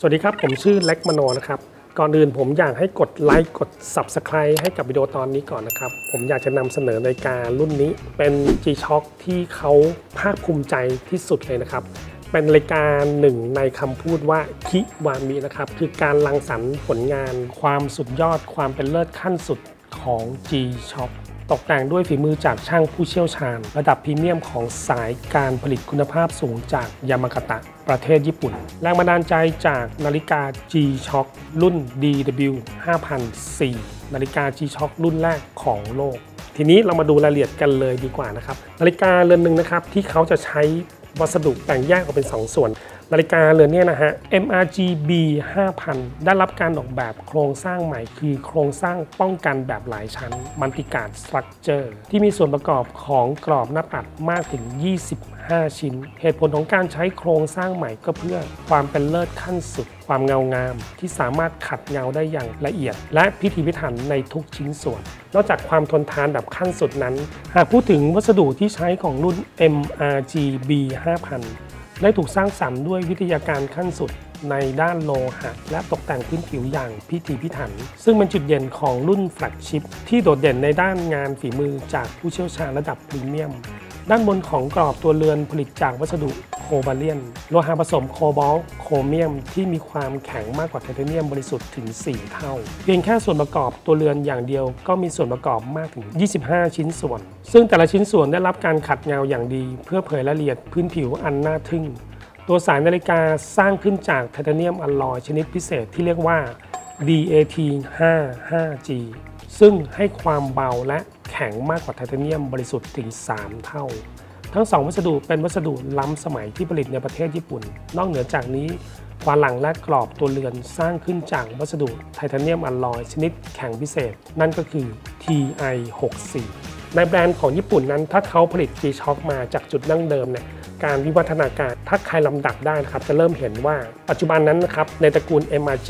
สวัสดีครับผมชื่อเล็กมโนนะครับก่อนอื่นผมอยากให้กดไลค์กด Subscribe ให้กับวิดีโอตอนนี้ก่อนนะครับผมอยากจะนำเสนอนาฬิการุ่นนี้เป็น G-Shock ที่เขาภาคภูมิใจที่สุดเลยนะครับเป็นนาฬิกาหนึ่งในคำพูดว่าคิวามินะครับคือการรังสรรค์ผลงานความสุดยอดความเป็นเลิศขั้นสุดของ G-Shock ตกแต่งด้วยฝีมือจากช่างผู้เชี่ยวชาญระดับพรีเมียมของสายการผลิตคุณภาพสูงจากยามากาตะประเทศญี่ปุ่นแรงบันดาลใจจากนาฬิกา G-Shock รุ่น DW 5004นาฬิกา G-Shock รุ่นแรกของโลกทีนี้เรามาดูรายละเอียดกันเลยดีกว่านะครับนาฬิกาเรือนหนึ่งนะครับที่เขาจะใช้วัสดุแบ่งแยกออกเป็น2ส่วนนาฬิกาเรือนนี้นะฮะ MRGB 5000ได้รับการออกแบบโครงสร้างใหม่คือโครงสร้างป้องกันแบบหลายชั้น Multi-Guard Structure ที่มีส่วนประกอบของกรอบหน้าปัดมากถึง25ชิ้นเหตุผลของการใช้โครงสร้างใหม่ก็เพื่อความเป็นเลิศขั้นสุดความเงางามที่สามารถขัดเงาได้อย่างละเอียดและพิถีพิถันในทุกชิ้นส่วนนอกจากความทนทานแบบขั้นสุดนั้นหากพูดถึงวัสดุที่ใช้ของรุ่น MRGB 5000ได้ถูกสร้างสรรค์ด้วยวิทยาการขั้นสุดในด้านโลหะและตกแต่งพื้นผิวอย่างพิถีพิถันซึ่งเป็นจุดเด่นของรุ่นแฟลกชิพที่โดดเด่นในด้านงานฝีมือจากผู้เชี่ยวชาญระดับพรีเมียมด้านบนของกรอบตัวเรือนผลิตจากวัสดุโคบาเลียนโลหะผสมโคบอลต์โครเมียมที่มีความแข็งมากกว่าไทเทเนียมบริสุทธิ์ถึง4เท่าเพียงแค่ส่วนประกอบตัวเรือนอย่างเดียวก็มีส่วนประกอบมากถึง25ชิ้นส่วนซึ่งแต่ละชิ้นส่วนได้รับการขัดเงาอย่างดีเพื่อเผยรายละเอียดพื้นผิวอันน่าทึ่งตัวสายนาฬิกาสร้างขึ้นจากไทเทเนียมอลลอยชนิดพิเศษที่เรียกว่า DAT55G ซึ่งให้ความเบาและแข็งมากกว่าไทเทเนียมบริสุทธิ์ถึง3เท่าทั้ง2วัสดุเป็นวัสดุล้ำสมัยที่ผลิตในประเทศญี่ปุ่นนอกเหนือจากนี้ฝาหลังและกรอบตัวเรือนสร้างขึ้นจากวัสดุไทเทเนียมอลลอยชนิดแข็งพิเศษนั่นก็คือ TI64 ในแบรนด์ของญี่ปุ่นนั้นถ้าเขาผลิต G-Shock มาจากจุดดั้งเดิมเนี่ยการวิวัฒนาการถ้าใครลำดับได้นะครับจะเริ่มเห็นว่าปัจจุบันนั้นนะครับในตระกูล MRG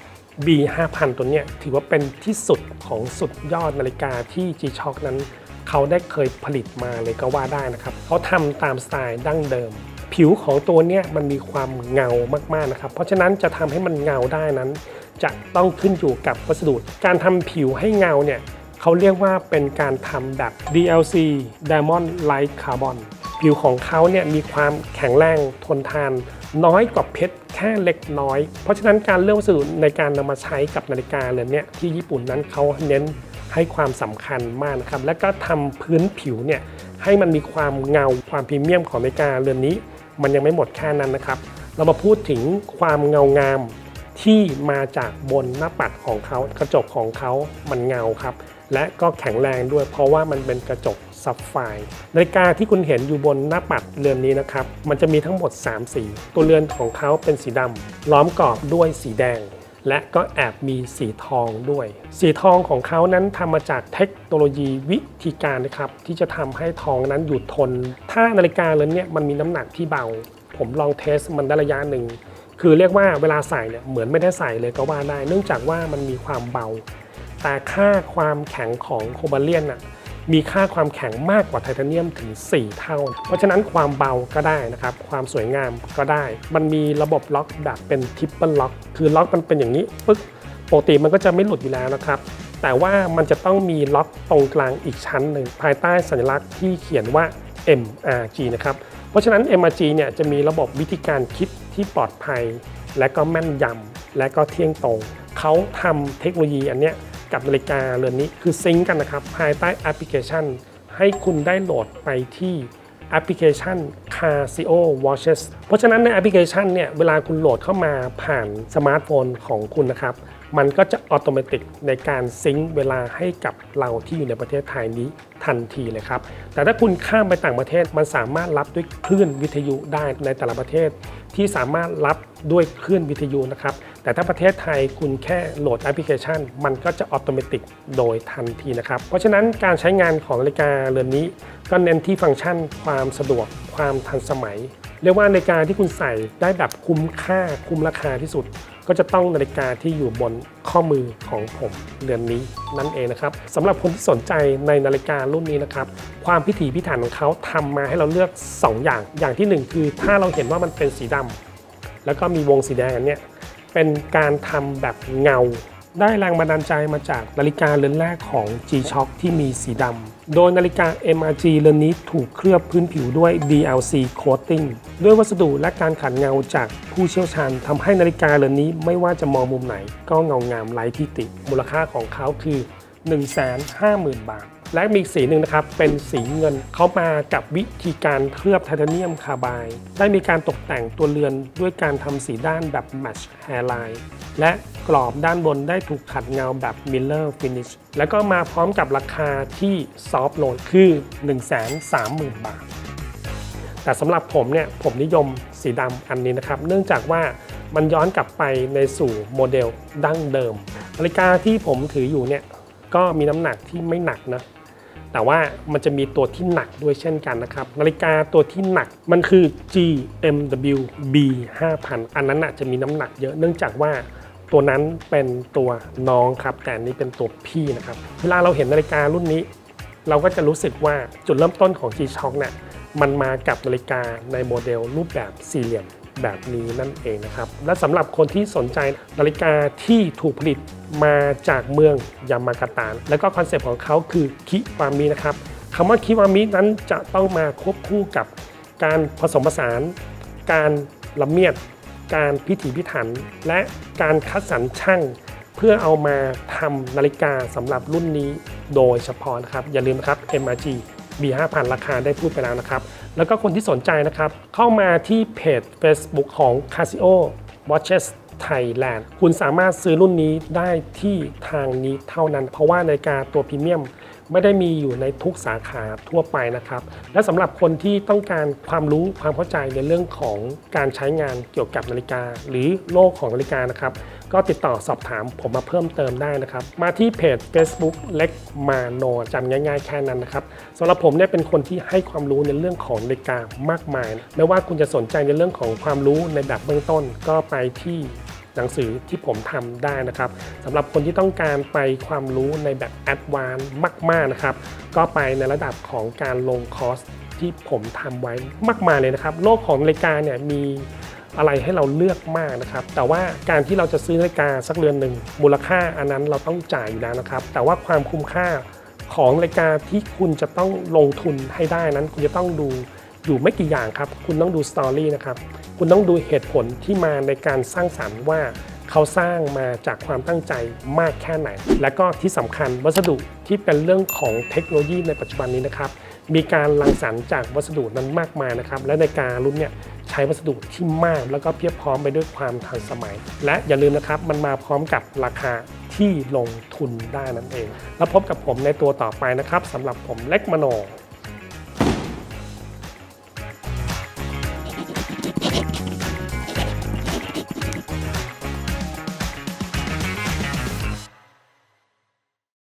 B5000 ตัวนี้ถือว่าเป็นที่สุดของสุดยอดนาฬิกาที่ G-Shock นั้นเขาได้เคยผลิตมาเลยก็ว่าได้นะครับเขาทำตามสไตล์ดั้งเดิมผิวของตัวนี้มันมีความเงามากๆนะครับเพราะฉะนั้นจะทำให้มันเงาได้นั้นจะต้องขึ้นอยู่กับวัสดุการทำผิวให้เงาเนี่ยเขาเรียกว่าเป็นการทำแบบ DLC Diamond Light Carbon ผิวของเขาเนี่ยมีความแข็งแรงทนทานน้อยกว่าเพชรแค่เล็กน้อยเพราะฉะนั้นการเลือกวัสดุในการนำมาใช้กับนาฬิกาเรือนนี้ที่ญี่ปุ่นนั้นเขาเน้นให้ความสำคัญมากนะครับและก็ทำพื้นผิวเนี่ยให้มันมีความเงาความพรีเมียมของนาฬิกาเรือนนี้มันยังไม่หมดแค่นั้นนะครับเรามาพูดถึงความเงางามที่มาจากบนหน้าปัดของเขากระจกของเขามันเงาครับและก็แข็งแรงด้วยเพราะว่ามันเป็นกระจกซับไฟร์นาฬิกาที่คุณเห็นอยู่บนหน้าปัดเรือนนี้นะครับมันจะมีทั้งหมด3สีตัวเรือนของเขาเป็นสีดำล้อมกรอบด้วยสีแดงและก็แอบมีสีทองด้วยสีทองของเขานั้นทำมาจากเทคโนโลยีวิธีการนะครับที่จะทำให้ทองนั้นอยู่ทนถ้านาฬิกาเรือนนี้มันมีน้ำหนักที่เบาผมลองเทสมันได้ระยะหนึ่งคือเรียกว่าเวลาใส่เนี่ยเหมือนไม่ได้ใส่เลยก็ว่าได้เนื่องจากว่ามันมีความเบาแต่ค่าความแข็งของโคบาเลียนน่ะมีค่าความแข็งมากกว่าไทเทเนียมถึง4เท่าเพราะฉะนั้นความเบาก็ได้นะครับความสวยงามก็ได้มันมีระบบล็อกแบบเป็นทริปเปิลล็อกคือล็อกมันเป็นอย่างนี้ปึ๊กปกติมันก็จะไม่หลุดอยู่แล้วนะครับแต่ว่ามันจะต้องมีล็อกตรงกลางอีกชั้นหนึ่งภายใต้สัญลักษณ์ที่เขียนว่า MRG นะครับเพราะฉะนั้น MRG เนี่ยจะมีระบบวิธีการคิดที่ปลอดภัยและก็แม่นยำและก็เที่ยงตรงเขาทำเทคโนโลยีอันเนี้ยกับนาฬิกาเรือนนี้คือซิงก์กันนะครับภายใต้แอปพลิเคชันให้คุณได้โหลดไปที่แอปพลิเคชัน Casio Watches เพราะฉะนั้นในแอปพลิเคชันเนี่ยเวลาคุณโหลดเข้ามาผ่านสมาร์ทโฟนของคุณนะครับมันก็จะอัตโนมัติในการซิงก์เวลาให้กับเราที่อยู่ในประเทศไทยนี้ทันทีเลยครับแต่ถ้าคุณข้ามไปต่างประเทศมันสามารถรับด้วยคลื่นวิทยุได้ในแต่ละประเทศที่สามารถรับด้วยคลื่นวิทยุนะครับแต่ถ้าประเทศไทยคุณแค่โหลดแอปพลิเคชันมันก็จะอัตโนมัติโดยทันทีนะครับเพราะฉะนั้นการใช้งานของนาฬิกาเรือนนี้ก็เน้นที่ฟังก์ชันความสะดวกความทันสมัยเรียกว่านาฬิกาที่คุณใส่ได้แบบคุ้มค่าคุ้มราคาที่สุดก็จะต้องนาฬิกาที่อยู่บนข้อมือของผมเรือนนี้นั่นเองนะครับสำหรับคนที่สนใจในนาฬิการุ่นนี้นะครับความพิถีพิถันของเขาทำมาให้เราเลือก2อย่างที่1คือถ้าเราเห็นว่ามันเป็นสีดำแล้วก็มีวงสีแดงอันเนี้ยเป็นการทำแบบเงาได้แรงบันดาลใจมาจากนาฬิกาเรือนแรกของ G-Shock ที่มีสีดำโดยนาฬิกา MRG เรือนนี้ถูกเคลือบพื้นผิวด้วย DLC Coating ด้วยวัสดุและการขัดเงาจากผู้เชี่ยวชาญทำให้นาฬิกาเรือนนี้ไม่ว่าจะมองมุมไหนก็เงางามไร้ที่ติมูลค่าของเขาคือ 150,000 บาทและมีอีกสีหนึ่งนะครับเป็นสีเงินเขามากับวิธีการเคลือบไทเทเนียมคาร์บายได้มีการตกแต่งตัวเรือนด้วยการทำสีด้านแบบ Match Hairline และกรอบด้านบนได้ถูกขัดเงาแบบ Miller Finish แล้วก็มาพร้อมกับราคาที่ซอฟต์โลนคือ 130,000 บาทแต่สำหรับผมเนี่ยผมนิยมสีดำอันนี้นะครับเนื่องจากว่ามันย้อนกลับไปในสู่โมเดลดั้งเดิมนาฬิกาที่ผมถืออยู่เนี่ยก็มีน้ำหนักที่ไม่หนักนะแต่ว่ามันจะมีตัวที่หนักด้วยเช่นกันนะครับนาฬิกาตัวที่หนักมันคือ GMW B5000 อันนั้นจะมีน้ำหนักเยอะเนื่องจากว่าตัวนั้นเป็นตัวน้องครับแต่อันนี้เป็นตัวพี่นะครับเวลาเราเห็นนาฬิการุ่นนี้เราก็จะรู้สึกว่าจุดเริ่มต้นของ G-Shock เนี่ยมันมากับนาฬิกาในโมเดลรูปแบบสี่เหลี่ยมแบบนี้นั่นเองนะครับและสำหรับคนที่สนใจนาฬิกาที่ถูกผลิตมาจากเมืองยามากาตะและก็คอนเซปต์ของเขาคือคิวามินะครับคำว่าคิวามินั้นจะต้องมาควบคู่กับการผสมผสานการละเมียดการพิถีพิถันและการคัดสรรช่างเพื่อเอามาทำนาฬิกาสำหรับรุ่นนี้โดยเฉพาะนะครับอย่าลืมนะครับ MRG B5000 ราคาได้พูดไปแล้วนะครับแล้วก็คนที่สนใจนะครับเข้ามาที่เพจ Facebook ของ Casio Watches Thailand คุณสามารถซื้อรุ่นนี้ได้ที่ทางนี้เท่านั้นเพราะว่านาฬิกาตัวพรีเมียมไม่ได้มีอยู่ในทุกสาขาทั่วไปนะครับและสำหรับคนที่ต้องการความรู้ความเข้าใจในเรื่องของการใช้งานเกี่ยวกับนาฬิกาหรือโลกของนาฬิกานะครับก็ติดต่อสอบถามผมมาเพิ่มเติมได้นะครับมาที่เพจ Facebook เล็กมาโนจำง่ายๆแค่นั้นนะครับสำหรับผมเนี่ยเป็นคนที่ให้ความรู้ในเรื่องของนาฬิกามากมายไม่ว่าคุณจะสนใจในเรื่องของความรู้ในแบบเบื้องต้นก็ไปที่หนังสือที่ผมทำได้นะครับสำหรับคนที่ต้องการไปความรู้ในแบบแอดวานซ์มากๆนะครับก็ไปในระดับของการลงคอร์สที่ผมทำไว้มากมายเลยนะครับโลกของนาฬิกาเนี่ยมีอะไรให้เราเลือกมากนะครับแต่ว่าการที่เราจะซื้อนาฬิกาสักเรือนหนึ่งมูลค่าอันนั้นเราต้องจ่ายอยู่แล้วนะครับแต่ว่าความคุ้มค่าของนาฬิกาที่คุณจะต้องลงทุนให้ได้นั้นคุณจะต้องดูอยู่ไม่กี่อย่างครับคุณต้องดูสตอรี่นะครับคุณต้องดูเหตุผลที่มาในการสร้างสรรค์ว่าเขาสร้างมาจากความตั้งใจมากแค่ไหนและก็ที่สำคัญวัสดุที่เป็นเรื่องของเทคโนโลยีในปัจจุบันนี้นะครับมีการรังสรรค์จากวัสดุนั้นมากมายนะครับและนาฬิการุ่นเนี่ยใช้วัสดุที่มากแล้วก็เพียบพร้อมไปด้วยความทันสมัยและอย่าลืมนะครับมันมาพร้อมกับราคาที่ลงทุนได้นั่นเองแล้วพบกับผมในตัวต่อไปนะครับสำหรับผมเล็กมโน